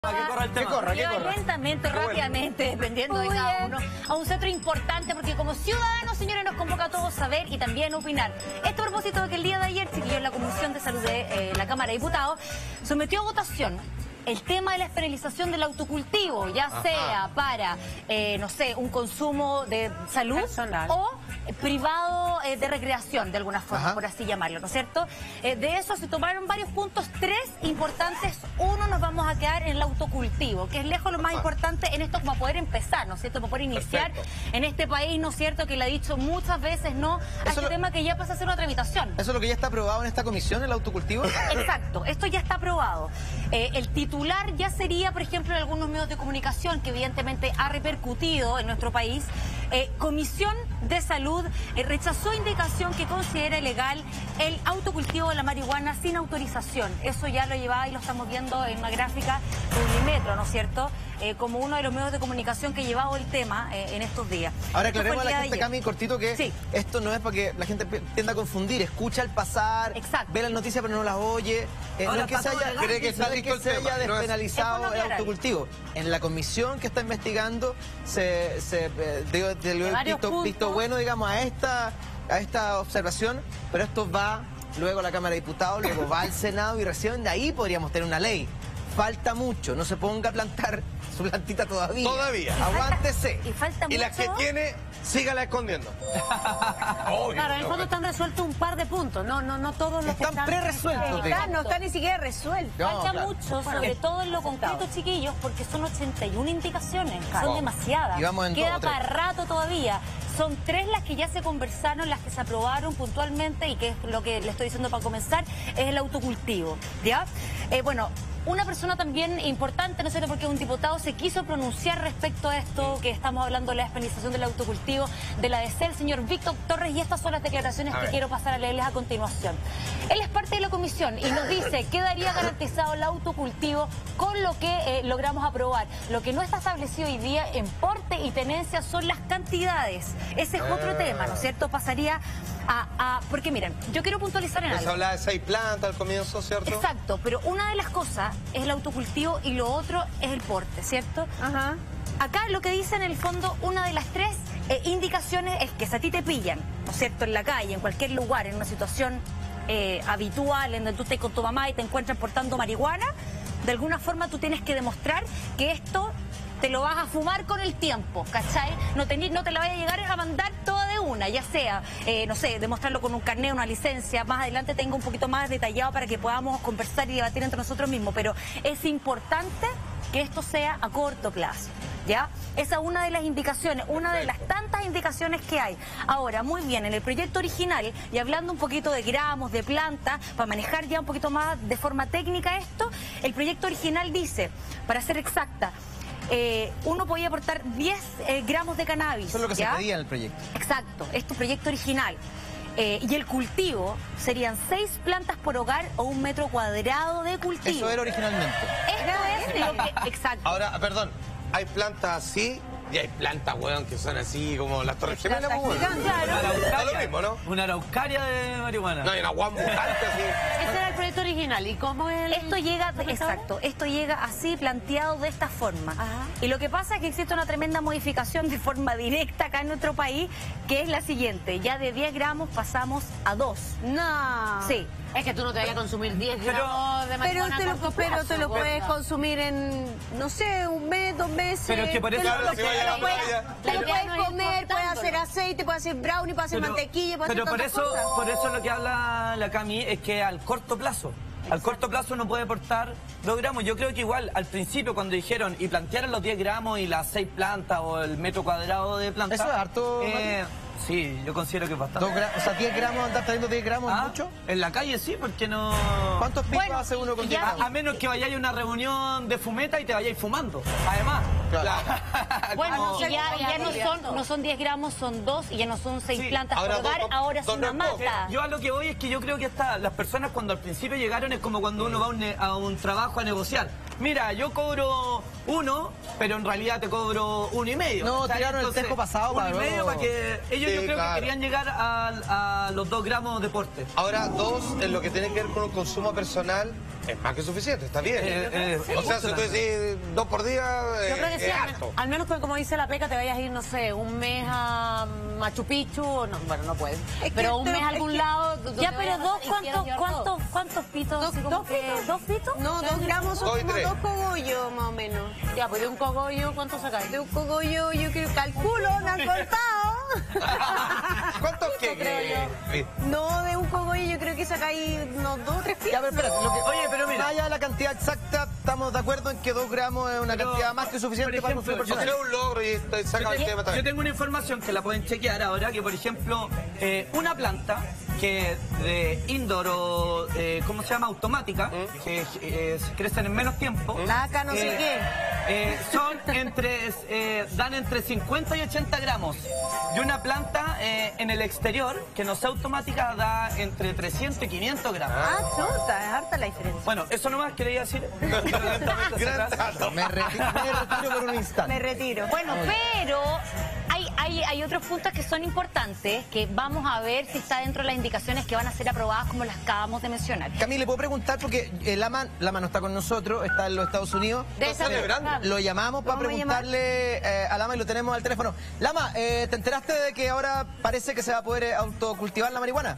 Que corra. Lentamente, rápidamente, dependiendo de cada uno, a un centro importante, porque como ciudadanos, señores, nos convoca a todos a saber y también opinar. Esto a propósito de que el día de ayer, chiquillos, la Comisión de Salud de la Cámara de Diputados sometió a votación el tema de la esterilización del autocultivo, ya sea para, no sé, un consumo de salud personal o privado de recreación, de alguna forma, por así llamarlo, ¿no es cierto? De eso se tomaron varios puntos, 3 importantes. Uno, nos vamos a quedar en el autocultivo, que es lejos lo más importante en esto para poder empezar, ¿no es cierto? Para poder iniciar en este país, ¿no es cierto? Que le ha dicho muchas veces no a este tema que ya pasa a ser una tramitación. ¿Eso es lo que ya está aprobado en esta comisión, el autocultivo? Exacto, esto ya está aprobado. El titular ya sería, por ejemplo, en algunos medios de comunicación, que evidentemente ha repercutido en nuestro país. Comisión de Salud rechazó indicación que considera ilegal el autocultivo de la marihuana sin autorización. Eso ya lo llevaba y lo estamos viendo en una gráfica Publimetro, ¿no es cierto? Como uno de los medios de comunicación que ha llevado el tema en estos días. Ahora aclaremos a la gente, Cami, cortito, que esto no es para que la gente tienda a confundir. Escucha al pasar, ve las noticias pero no las oye. No es que se haya despenalizado el autocultivo. En la comisión que está investigando se dio visto bueno, digamos, a esta observación, pero esto va luego a la Cámara de Diputados, luego va al Senado y recién de ahí podríamos tener una ley. Falta mucho, no se ponga a plantar su plantita todavía. Aguántese. Y las que tiene, sígala escondiendo. Claro, en el fondo están resueltos un par de puntos, no todos los que están pre-resueltos. No están ni siquiera resueltos. Falta mucho, sobre todo en lo concreto, chiquillos, porque son 81 indicaciones, son demasiadas. Queda para rato todavía. Son 3 las que ya se conversaron, las que se aprobaron puntualmente, y que es lo que le estoy diciendo para comenzar, es el autocultivo, ¿ya? Bueno, una persona también importante, no sé, porque un diputado se quiso pronunciar respecto a esto, que estamos hablando de la despenalización del autocultivo, de la DC, el señor Víctor Torres, y estas son las declaraciones que quiero pasar a leerles a continuación. Él es parte de la comisión y nos dice: quedaría garantizado el autocultivo con lo que logramos aprobar. Lo que no está establecido hoy día en porte y tenencia son las cantidades. Ese es otro tema, ¿no es cierto? Pasaría porque miren, yo quiero puntualizar en algo. Se hablaba de 6 plantas al comienzo, ¿cierto? Exacto, pero una de las cosas es el autocultivo y lo otro es el porte, ¿cierto? Acá lo que dice en el fondo, una de las 3 indicaciones es que si a ti te pillan, ¿no es cierto?, en la calle, en cualquier lugar, en una situación habitual, en donde tú estés con tu mamá y te encuentran portando marihuana, de alguna forma tú tienes que demostrar que esto te lo vas a fumar con el tiempo, ¿cachai? No te la vayas a llegar a mandar toda de una, ya sea, no sé, demostrarlo con un carnet, una licencia. Más adelante tengo un poquito más detallado para que podamos conversar y debatir entre nosotros mismos, pero es importante que esto sea a corto plazo, ¿ya? Esa es una de las indicaciones, una de las tantas indicaciones que hay. Ahora, muy bien, en el proyecto original, y hablando un poquito de gramos, de planta, para manejar ya un poquito más de forma técnica esto, el proyecto original dice, para ser exacta, uno podía aportar 10 gramos de cannabis. Eso es lo que se pedía en el proyecto. Exacto, es tu proyecto original. Y el cultivo serían 6 plantas por hogar o 1 metro cuadrado de cultivo. Eso era originalmente. Esto es lo que... Exacto. Ahora, perdón, hay plantas así y hay plantas, weón, que son así como las Torres Gemelas, weón. Claro. Es lo mismo, ¿no? Una araucaria de marihuana. No, hay una guan mutante así. Ese era el proyecto original. ¿Y cómo es? Esto llega, esto llega así, planteado de esta forma. Y lo que pasa es que existe una tremenda modificación de forma directa acá en nuestro país, que es la siguiente: ya de 10 gramos pasamos a 2. No. Sí. Es que tú no te vayas a consumir 10 gramos de marihuana. Pero te lo puedes consumir en, no sé, 1 mes, 2 meses. Pero es que por eso... Lo puedes comer, puedes hacer aceite, puedes hacer brownie, puedes hacer mantequilla, puedes hacer tantas cosas. Por eso lo que habla la Cami es que al corto plazo. Al corto plazo no puede aportar 2 gramos. Yo creo que igual al principio cuando dijeron y plantearon los 10 gramos y las 6 plantas o el metro cuadrado de planta... ¿Eso es harto? Sí, yo considero que es bastante. O sea, 10 gramos, ¿andás trayendo 10 gramos? ¿Mucho? En la calle sí, porque no... ¿Cuántos picos hace uno con 10 gramos? A menos que vayáis a una reunión de fumeta y te vayáis fumando, además. Bueno, ya no son 10 gramos, son 2 y ya no son 6 plantas por hogar, ahora es una mata. Yo a lo que voy es que yo creo que hasta las personas cuando al principio llegaron es como cuando uno va a un trabajo a negociar. Mira, yo cobro 1, pero en realidad te cobro 1,5. No, tiraron el tejo pasado. 1,5 para que ellos yo creo que querían llegar a los 2 gramos de porte. Ahora, 2, en lo que tiene que ver con el consumo personal, es más que suficiente, está bien. O sea, si tú decís 2 por día, yo creo que sí, harto. al menos como dice la Peca, te vayas a ir, no sé, un mes a Machu Picchu, no, bueno, no puedes, pero un mes a algún lado. Ya, pero ¿cuántos pitos? ¿Dos pitos? ¿2 pitos? No, 2 gramos son como 2 cogollos, más o menos. Ya, pues de un cogollo, ¿cuánto sacáis? De un cogollo, yo creo, calculo, me han cortado. ¿Cuántos creo yo? No, de un cogollo yo creo que sacáis unos 2 o 3 pitos. Ya, pero espérate, Oye, pero mira. Más allá de la cantidad exacta, estamos de acuerdo en que 2 gramos es una cantidad más que suficiente para consumir personal. Yo creo un logro y saca el tema también. Yo tengo una información que la pueden chequear ahora, que por ejemplo, una planta que de indoor o, ¿cómo se llama? Automática, que crecen en menos tiempo. Laca, no sé qué. Son dan entre 50 y 80 gramos. Y una planta en el exterior, que no sea automática, da entre 300 y 500 gramos. Ah, chuta, es harta la diferencia. Bueno, eso nomás quería decir. Me retiro por un instante. Me retiro. Bueno, pero hay otros puntos que son importantes, que vamos a ver si está dentro de las indicaciones que van a ser aprobadas como las acabamos de mencionar. Camila, ¿le puedo preguntar? Porque Lama no está con nosotros, está en los Estados Unidos. Lo llamamos para preguntarle a Lama y lo tenemos al teléfono. Lama, ¿te enteraste de que ahora parece que se va a poder autocultivar la marihuana?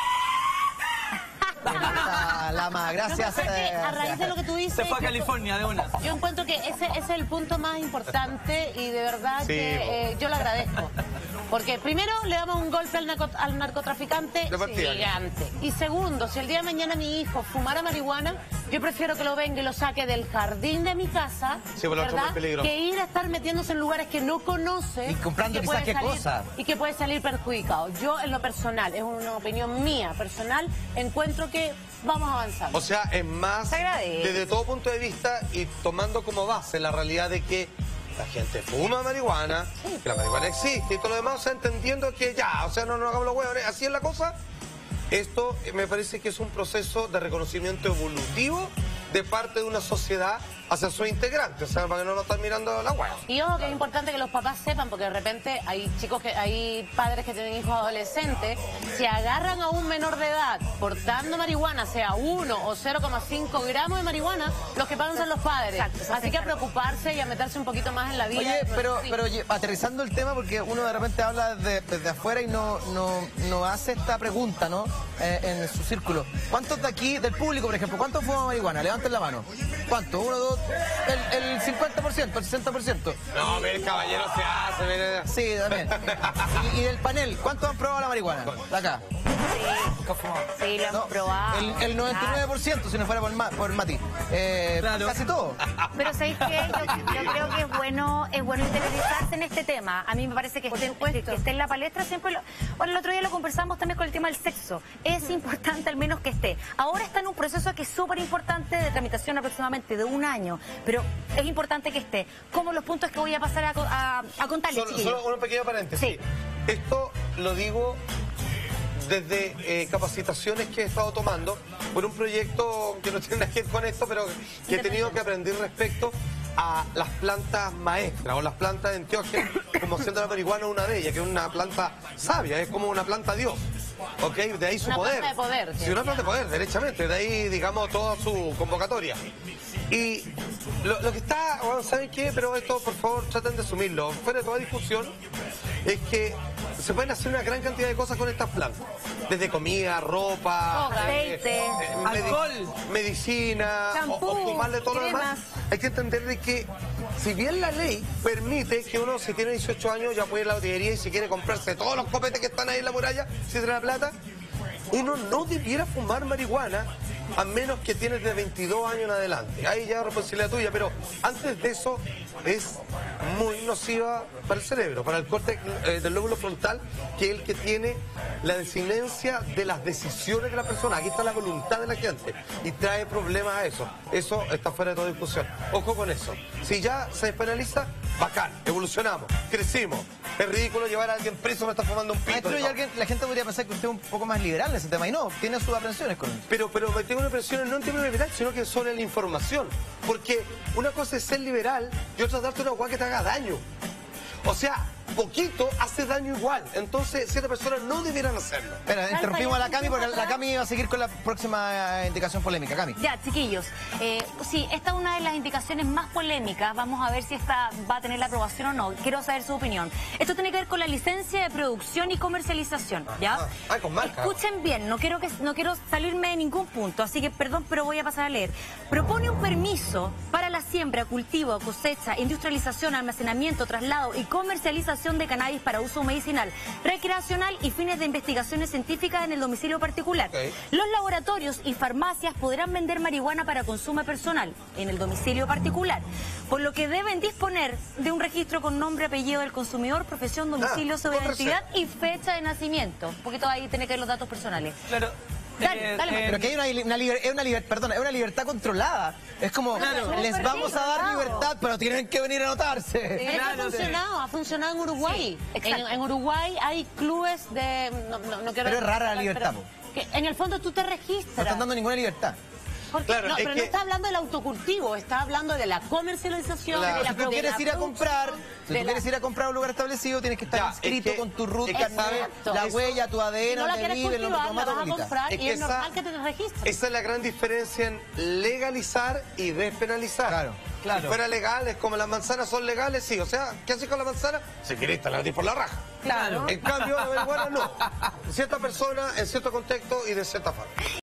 Lama, gracias. A raíz de lo que tú dices, se fue a California de una. Yo encuentro que ese es el punto más importante y de verdad que yo lo agradezco. Porque primero le damos un golpe al narcotraficante gigante. Y segundo, si el día de mañana mi hijo fumara marihuana, yo prefiero que lo venga y lo saque del jardín de mi casa, ¿verdad? Que ir a estar metiéndose en lugares que no conoce. Y comprando quizás qué cosa. Y que puede salir perjudicado. Yo en lo personal, es una opinión mía personal, encuentro que vamos avanzando. O sea, es más, desde todo punto de vista y tomando como base la realidad de que la gente fuma marihuana, que la marihuana existe y todo lo demás, o sea, entendiendo que ya, o sea, no nos hagamos los huevos, así es la cosa. Esto me parece que es un proceso de reconocimiento evolutivo de parte de una sociedad hacia sus integrantes, o sea, para que no nos están mirando la hueá. Y ojo que es importante que los papás sepan, porque de repente hay padres que tienen hijos adolescentes, si agarran a un menor de edad portando marihuana, sea 1 o 0,5 gramos de marihuana, los que pagan son los padres. Así que a preocuparse y a meterse un poquito más en la vida. Oye, pero aterrizando el tema, porque uno de repente habla desde afuera y no hace esta pregunta, ¿no? En su círculo. ¿Cuántos de aquí, del público, por ejemplo, cuántos fuman marihuana? Levanten la mano. ¿Cuánto? 1, 2, el 50%, el 60%. No, el caballero se hace, mire. Sí, también. Y del panel, ¿cuántos han probado la marihuana? De acá. Sí, lo hemos probado. El 99%, si no fuera por Mati. Claro. Casi todo. Pero ¿sabéis qué? Yo creo que es bueno interiorizarse en este tema. A mí me parece que esté en la palestra siempre. Bueno, el otro día lo conversamos también con el tema del sexo. Es importante al menos que esté. Ahora está en un proceso que es súper importante de tramitación aproximadamente de 1 año, pero es importante que esté. Como los puntos que voy a pasar a contarles, Solo un pequeño paréntesis. Sí. Esto lo digo desde capacitaciones que he estado tomando por un proyecto que no tiene nada que ver con esto, pero que he tenido que aprender respecto a las plantas maestras o las plantas enteógenas, como siendo la marihuana una de ellas, que es una planta sabia, es como una planta Dios. ¿Ok? De ahí su poder. Planta de poder. Sí, una planta de poder, derechamente. De ahí, digamos, toda su convocatoria. Y lo que está, bueno, ¿saben qué? Pero esto, por favor, traten de asumirlo. Fuera de toda discusión, es que se pueden hacer una gran cantidad de cosas con estas plantas. Desde comida, ropa, aceite, alcohol, medicina, champú, o fumarle todo lo demás. Hay que entender de que, si bien la ley permite que uno, si tiene 18 años, ya puede ir a la botillería y si quiere comprarse todos los copetes que están ahí en la muralla, si tiene la plata, uno no debiera fumar marihuana a menos que tienes de 22 años en adelante. Ahí ya es responsabilidad tuya, pero antes de eso es muy nociva para el cerebro, para el corte del lóbulo frontal, que es el que tiene la desinencia de las decisiones de la persona. Aquí está la voluntad de la gente y trae problemas a eso. Eso está fuera de toda discusión. Ojo con eso. Si ya se despenaliza, bacán, evolucionamos, crecimos. Es ridículo llevar a alguien preso me está fumando un pito. Maestro, la gente podría pensar que usted es un poco más liberal en ese tema y no, tiene sus aprensiones con eso. Pero me tengo tengo una presión no en términos liberal, sino que sobre la información. Porque una cosa es ser liberal y otra es darte una hueá que te haga daño. O sea, poquito hace daño igual. Entonces, ciertas personas no debieran hacerlo. Espera, interrumpimos a la Cami porque la Cami va a seguir con la próxima indicación polémica. Cami. Ya, chiquillos. Sí, esta es una de las indicaciones más polémicas. Vamos a ver si esta va a tener la aprobación o no. Quiero saber su opinión. Esto tiene que ver con la licencia de producción y comercialización, ¿ya? Con marca. Escuchen bien, no quiero salirme de ningún punto, así que perdón, pero voy a pasar a leer. Propone un permiso para la siembra, cultivo, cosecha, industrialización, almacenamiento, traslado y comercialización de cannabis para uso medicinal, recreacional y fines de investigaciones científicas en el domicilio particular. Los laboratorios y farmacias podrán vender marihuana para consumo personal en el domicilio particular, por lo que deben disponer de un registro con nombre, apellido del consumidor, profesión, domicilio, su identidad y fecha de nacimiento. Un poquito ahí tiene que ver los datos personales. Claro. Dale. Pero que hay una libertad controlada. Es como, les vamos a dar libertad, pero tienen que venir a anotarse. Ha funcionado en Uruguay. En Uruguay hay clubes de... Pero es rara la libertad. Que en el fondo tú te registras. No están dando ninguna libertad. Claro, no, pero no está hablando del autocultivo, está hablando de la comercialización, de la producción. Si tú quieres ir a comprar, a un lugar establecido, tienes que estar inscrito con tu ruta, ¿sabes? La huella, tu ADN, donde vive, el nombre de tu mamá, tu abuelita. Y es normal que te registres. Esa es la gran diferencia en legalizar y despenalizar. Claro. Si fuera legal, es como las manzanas son legales, sí. O sea, ¿qué haces con la manzana? Si querés, te la metís por la raja. Claro. En cambio, la marihuana no. Cierta persona, en cierto contexto y de cierta forma.